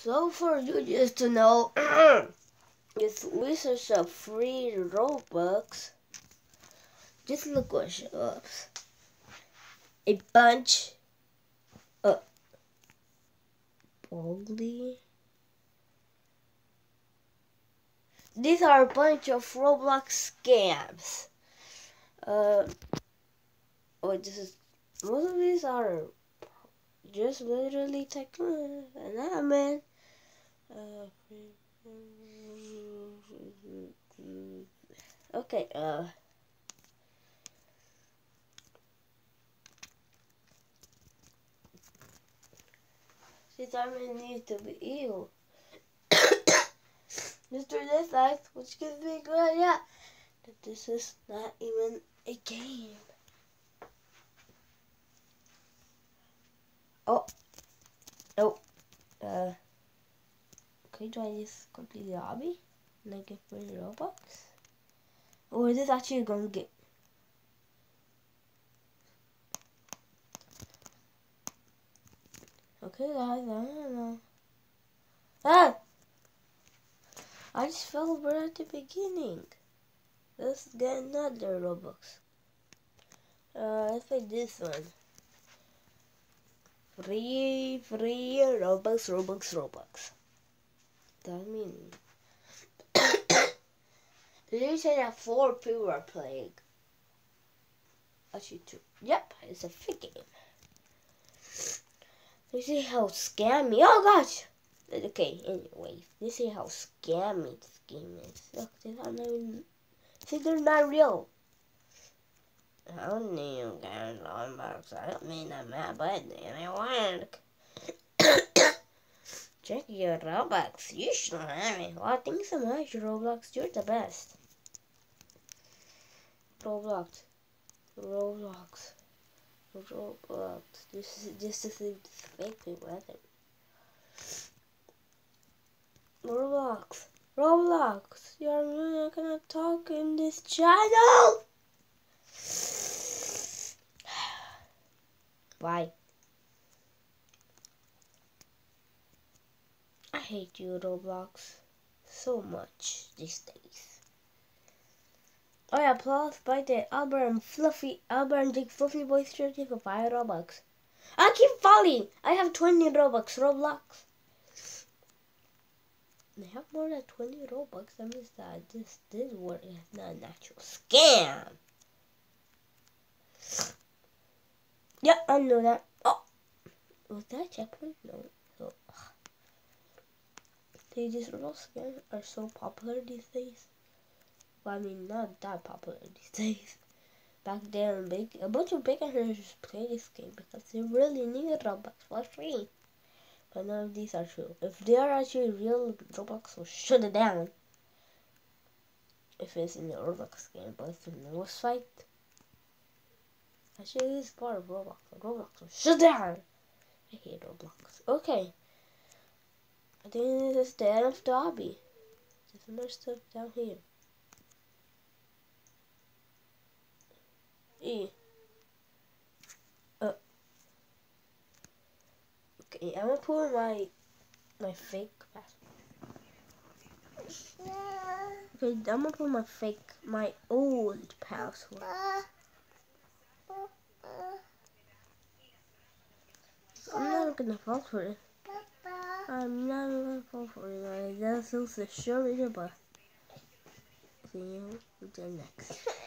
So for you just to know, if we search up free Robux, just look what shows up. A bunch of boldly. These are a bunch of Roblox scams. This is most of these are just literally technical. And man. Okay, since I really need to be evil. Just through this life, which gives me a good idea that this is not even a game. Oh, nope. Can you try this complete lobby and I get free Robux? Or is this actually going to get? Okay, guys, I don't know. Ah! I just fell over at the beginning. Let's get another Robux. Let's play this one. Free Robux. That means you said that 4 people are playing. Actually 2. Yep, it's a fake game. You see how scammy. Oh gosh. Okay, anyway, you see how scammy this game is. Look, these are not even. See, they're not real. I don't need you guys on box. I don't mean I'm mad, but they work. Check your Robux. You should have it. Well, thanks so much, Roblox. You're the best. Roblox. This is fake people, I think. Roblox. You're not gonna talk in this channel. Bye. I hate you, Roblox, so much these days. Oh yeah, plus buy the Albert and Jake Fluffy Boys shirt for 5 Robux. I keep falling. I have 20 Robux. Roblox. They have more than 20 Robux. That means that this word is not an actual scam. Yeah, I know that. Oh, was that a checkpoint? No. So, these Roblox scams are so popular these days. Well, I mean, not that popular these days. Back then, a bunch of beginners play this game because they really need Robux for free. But none of these are true. If they are actually real, Roblox will shut it down. If it's in the Roblox game, but if it's in the website, actually it's part of Roblox. Roblox will shut down. I hate Roblox. Okay. I think this is the end of the hobby. There's some more stuff down here. Okay, I'm gonna put my fake password. Okay, I'm gonna put my old password. I'm not gonna fall for it. I'm not gonna fall for it. That's also the show, but see you next.